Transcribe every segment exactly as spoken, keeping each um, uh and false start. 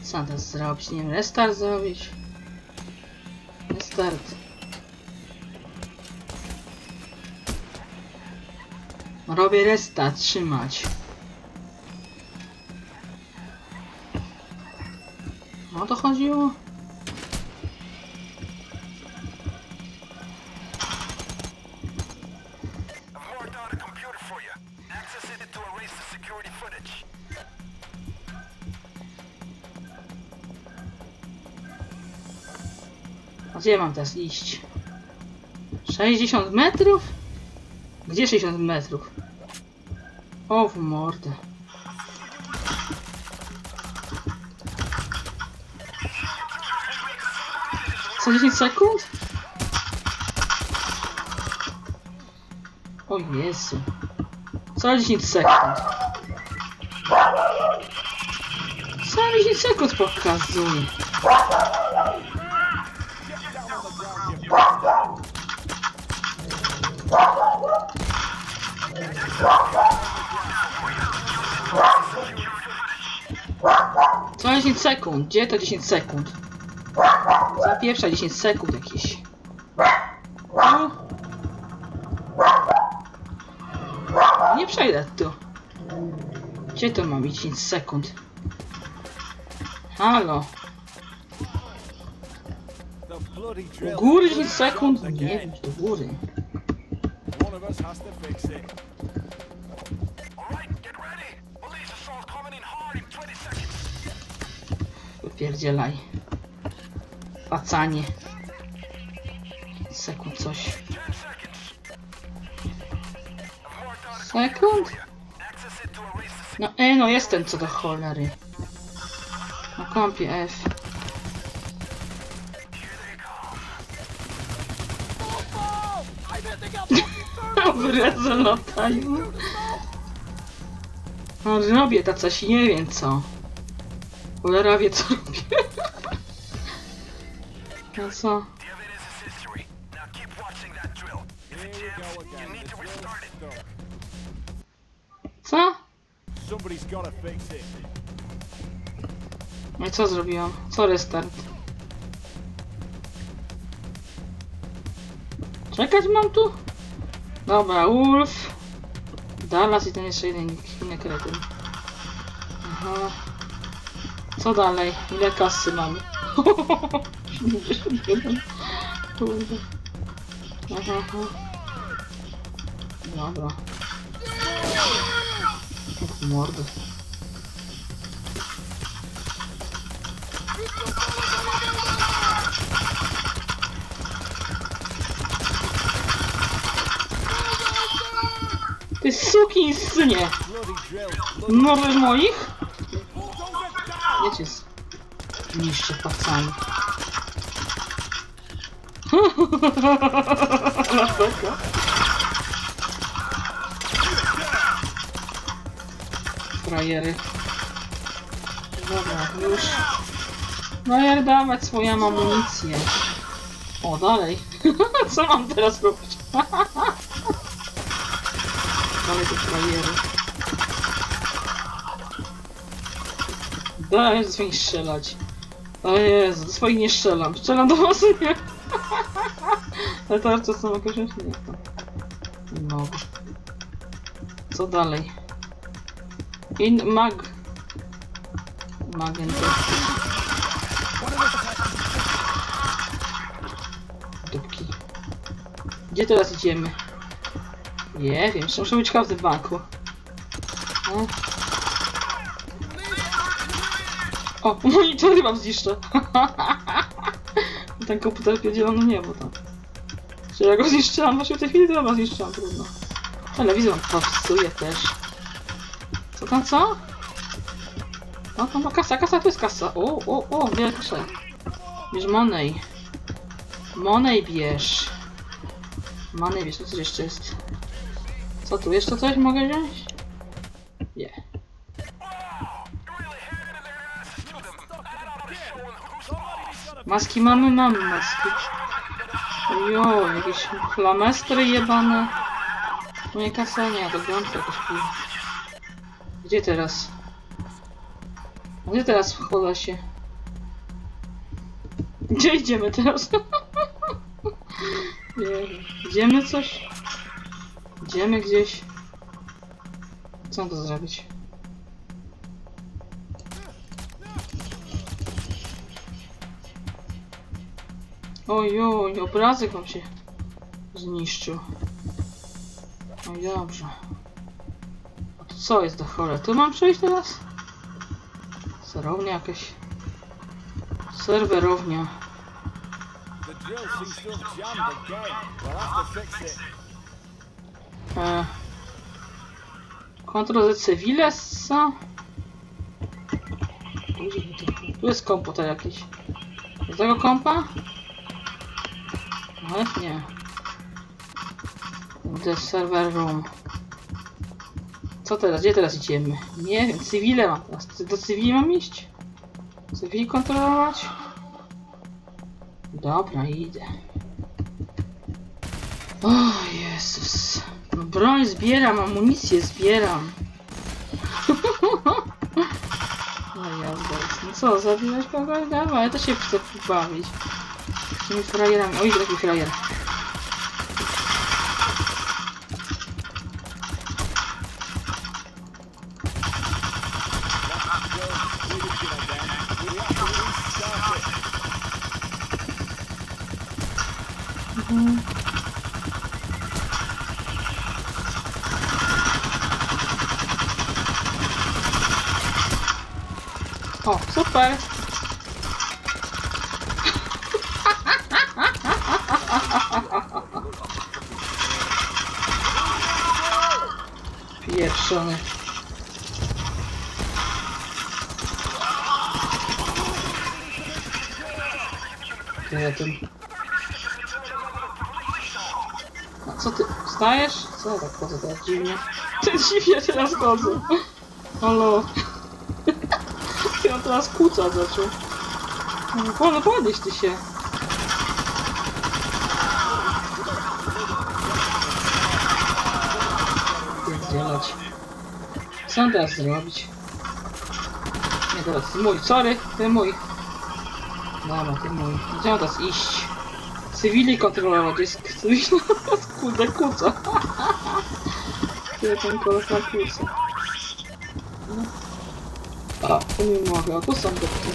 Co to zrobić? Nie wiem, restart zrobić? Restart. Robię restart, trzymać. O to chodziło? A gdzie mam teraz iść? sześćdziesiąt metrów? Gdzie sześćdziesiąt metrów? O, w mordę. Co dziesięć sekund? O Jezu. Co dziesięć sekund? Co dziesięć sekund pokazuje? Co dziesięć sekund? Gdzie to dziesięć sekund? Zapieprza dziesięć sekund jakieś. No. Nie przejdę tu. Gdzie to mam dziesięć sekund? Halo. Do góry dziesięć sekund? Nie wiem, do góry. Wypierdzielaj. Pacanie. Sekund coś. Sekund? No e, no jestem co do cholery. Na kompie F. Wredzę latają. No robię to coś, nie wiem co. Cholera wie co robię. No co? Co? No i co zrobiłam? Co restart? Czekać mam tu? Dobra, Wolf. Dallas i ten jeszcze jeden inny kretyn. Aha. Co dalej? Ile kasy mamy? Kurde. Aha, aha. Dobra. Och, mordę. Ty sukinsynie! Nowych moich? Wiecie, niszczę pacami. Frajery. Dobra, już. Frajer dawać swoją amunicję. O, dalej. Co mam teraz robić? Dalej te frajery. Daj z nich strzelać. O Jezu, do swoich nie strzelam. Strzelam do was, nie? Ale to co są jakoś nie to. No. Co dalej? In mag. Magento. Dupki. Gdzie teraz idziemy? Nie wiem, muszę być każdy w banku. No. O, monitory wam zniszczę. Ten komputer pierdzielony niebo tam. Czy ja go zniszczyłam? Właśnie w tej chwili to ja zniszczyłam, trudno. Telewizor wam popsuje też. Co tam, co? No tam kasa, kasa to jest kasa. O, o, o, bierz kasę. Bierz money. Money bierz. Money bierz, to coś jeszcze jest. Co tu, jeszcze coś mogę wziąć? Nie. Maski mamy, mamy maski. Jo, jakieś flamestry jebane. No nie kasa, nie, to gąbka jakoś pił. Gdzie teraz? Gdzie teraz wchodzę się? Gdzie idziemy teraz? Nie wiem. Idziemy coś? Idziemy gdzieś? Co mam to zrobić? Ojoj, obrazek wam się zniszczył. No i dobrze. A tu co jest do cholery? Tu mam przejść teraz? Serownia jakaś. Serwerownia. E. Kontrol Z Civiles? Tu jest komputer jakiś. Z tego kompa? Ale nie. The server room. Co teraz? Gdzie teraz idziemy? Nie wiem, cywile mam teraz. Do cywili mam iść? Cywili kontrolować? Dobra, idę. O Jezus. No broń zbieram, amunicję zbieram. No jazda jest. No co, zabijać kogoś? Dawaj, ja też się chcę bawić. Z tymi frajerami. Oj, taki frajer. Mhm. O, super! Pieprzony. Kretyn. A co ty? Wstajesz? Co ja tak chodzę teraz dziwnie? Ty dziwnie teraz chodzę. Halo. Ja teraz kłóca zaczął. No, no podnieś ty się. Zdzielać. Co mam teraz zrobić? Nie, teraz mój, sorry, ty mój. Dobra, ty mój. Gdzie mam teraz iść? Cywili kontrolować, jest cywili. Kurde, kłóca. Ty ten koleś na kłóca. No. A, tu nie mogę, a tu są dopki.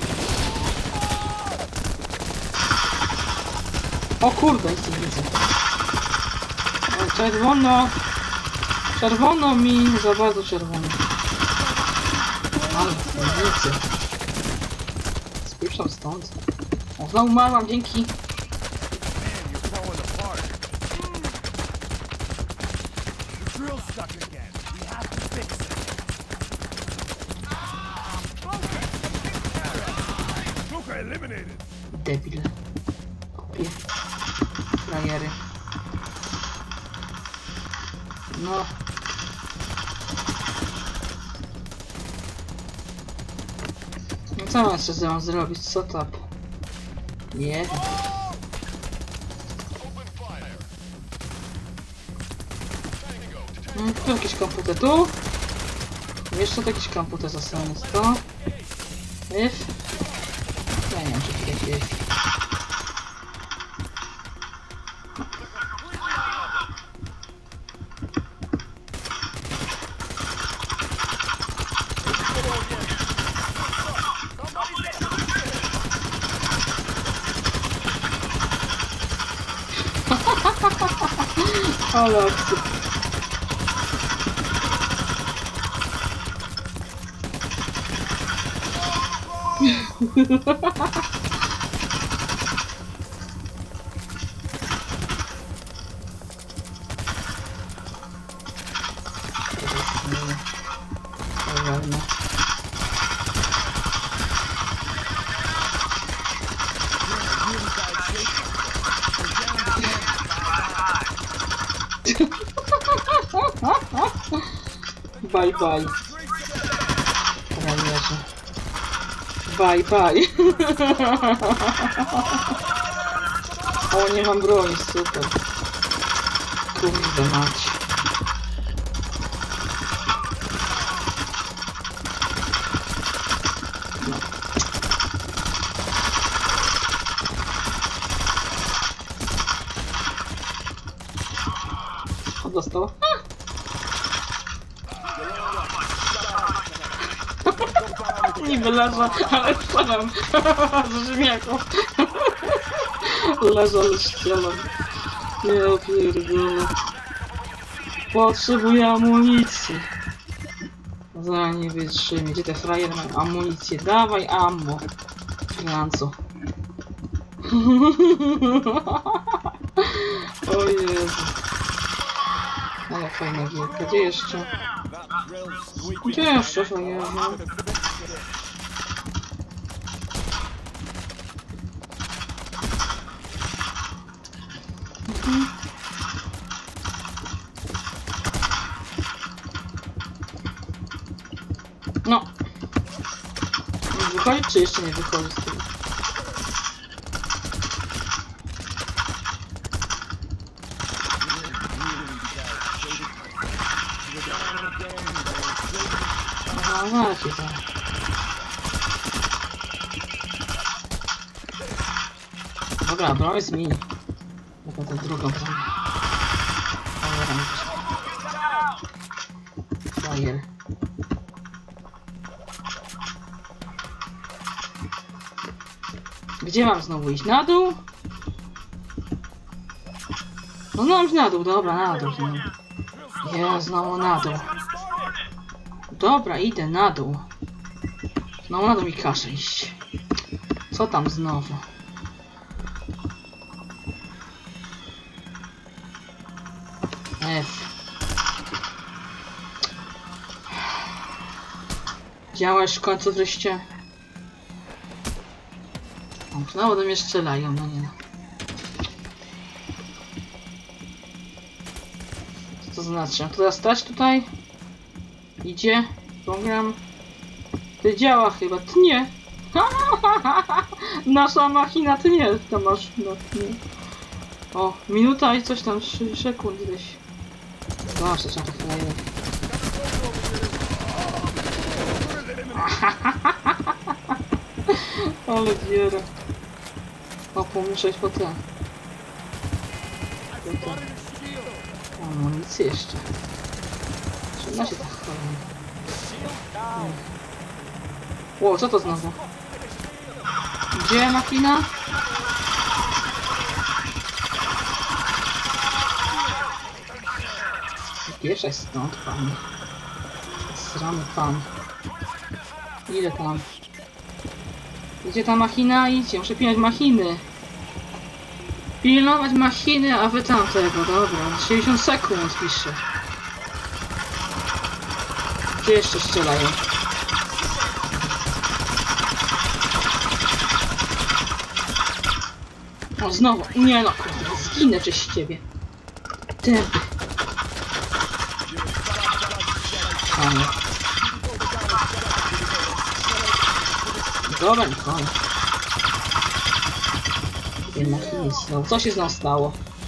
O kurde, nic nie widzę. O, czerwono. Czerwono mi, za bardzo czerwono. Ale, nie widzę. Spieprzam stąd. O, znowu umarłam, dzięki. Debil. Kupię. Frajery. No. No co mam jeszcze mam zrobić? Co tam? Nie wiem. No, tu jakiś komputer. Tu? Jeszcze tu jakiś komputer zasłonięty. To? If? Ja nie wiem, czy tu jakiś jest. Ale akcja. Bye bye. Frajerze. Bye bye. O, nie mam broni, super. Kurde mać. No. dostał? Niby leżę, ale strzelam. Z ziemniaką. Leżę, ale strzelam. Nie pierdolę. Potrzebuję amunicji. Za nie wytrzymie. Gdzie te frajery mają amunicję? Dawaj ammo. Franco. O Jezu. Ale fajna gierka. Gdzie jeszcze? Gdzie jeszcze fajna? Mhm. No. Wychodzi, czy jeszcze nie wychodzi z tego? No właśnie tak. Dobra, broń zmieni. Jaką tę drugą broń. Frajer. Gdzie mam znowu iść? Na dół? No no, na dół, dobra, na dół. Ja znowu na dół. Dobra, idę na dół. Znowu na dół mi każe iść. Co tam znowu? F. Działasz w końcu wreszcie? O, znowu do mnie strzelają, no nie. Co to znaczy? To teraz stać tutaj? Idzie? Program? Ty działa chyba, ty nie. Nasza machina, ty nie. Ta maszyna, ty nie. O, minuta i coś tam, trzy sekundy gdzieś. Zobaczcie, trzeba to chwilę. Ale dziera. O, muszę iść po ten. O, amunicję jeszcze. Trzyma się tak cholera. Ło, co to znowu? Gdzie machina? Pierwsza stąd, pan. Sramy pan. Ile tam? Gdzie ta machina? Idźcie, muszę pilnować machiny. Pilnować machiny, a wy tamtego, dobra. sześćdziesiąt sekund pisze. Gdzie jeszcze strzelają? O, znowu. Nie no, kurde, zginę przez ciebie. Tępy. Fajnie. Dobra, nie koniec. Jednak nic. No, co się z nas stało?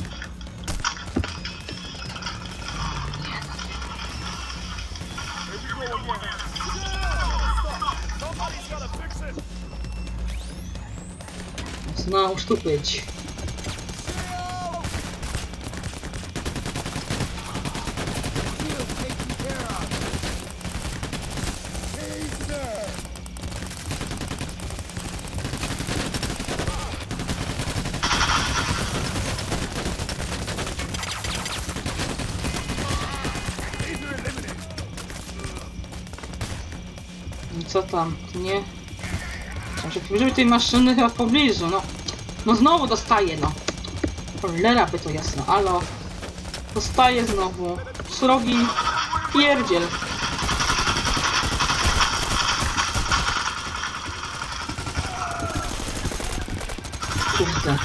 Znowu sztupić. Co tam? Nie? Żeby tej maszyny chyba w pobliżu, no. No znowu dostaję, no. Cholera by to jasno, alo. Dostaję znowu. Srogi pierdziel. Kurde.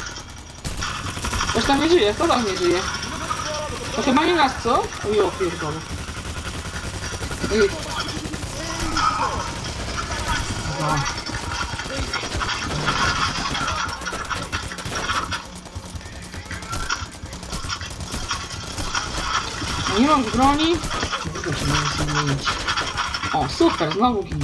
Ktoś tam nie żyje, kto tam nie żyje? To chyba nie nas, co? Ujo, pierdolę. No. Nie mam broni. Tylko się mogę zmienić. O, super, znowu ginie.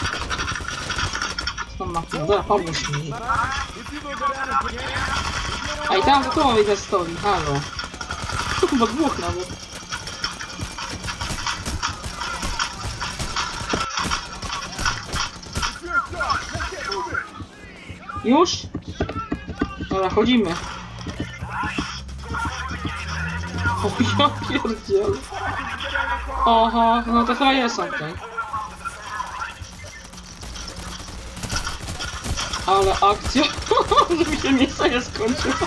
Co ma? Dobra, pomóż mi. A i tam za tobą widzę stoi, halo. Chyba dwóch nawet. Już? Dobra, chodzimy. O, ja pierdzielę. Oho, no to chyba jest okej. Ale akcja, żeby się miejsce nie skończyło.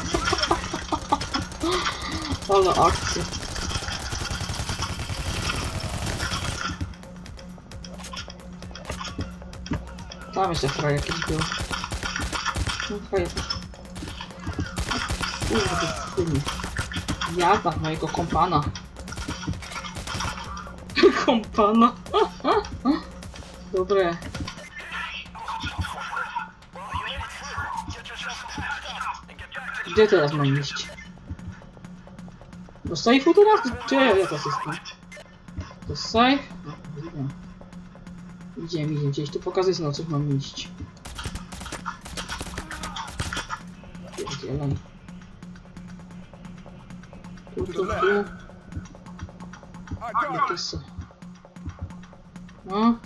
Ale akcja. Tam jeszcze fraj jakiś był. No fraj. Kurde, syny. Jada mojego kompana. Kompana. Dobre. Gdzie teraz mam iść? Do sejfu teraz? Gdzie ja teraz jestem? Do sejf? No, widzę. Idziemy, idziemy. Gdzieś tu pokazać, na coś mam iść. Pierdzielaj. Tu, tu, tu. Gdzie to są? No.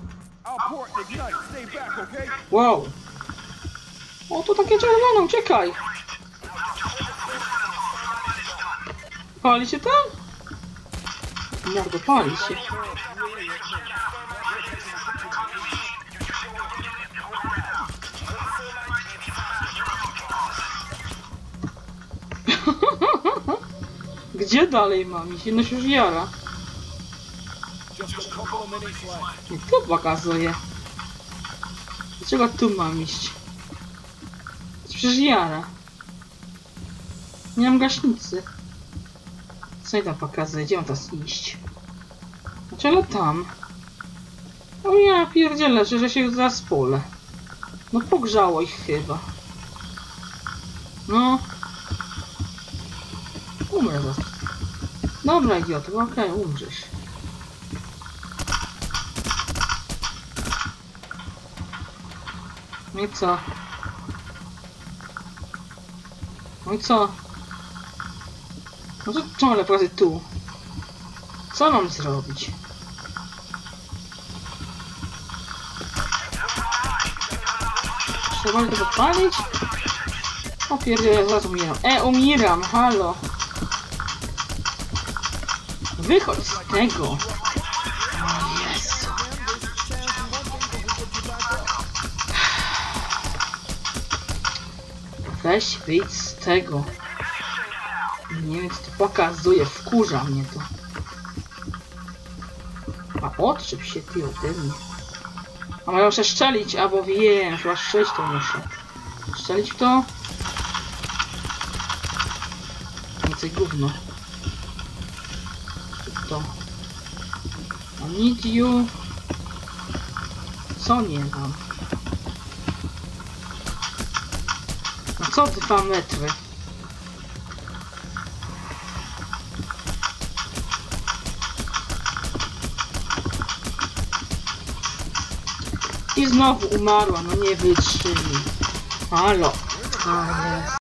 Wow. O, to takie czerwone, uciekaj. Pali się tam? Mordo, pali się. Gdzie dalej mam iść? No się już jara. Nie, tu pokazuje. Dlaczego tu mam iść? Przecież jara. Nie mam gaśnicy. Co i tam pokazuje? Gdzie mam teraz iść? Dlaczego tam? O ja pierdzielę, że, że się zaraz pole. No pogrzało ich chyba. No. Umrę zaraz. Dobra, idioto, okej, okay, umrzesz. No i co? No i co? No to ciągle pracy tu. Co mam zrobić? Trzeba to podpalić? O pierdziele, zaraz umieram. E, umieram, halo. Wychodź z tego. O Jezu. Weź wyjdź z tego. Nie wiem, co to pokazuje, wkurza mnie to. A odczep się ty ode mnie. A mają muszę szczelić, albo wiem, chyba strzelić to muszę. Szczelić w to? Więcej gówno. To. I need you. Co nie mam? A co dwa metry? I znowu umarła, no nie wytrzymi. Halo. A jest.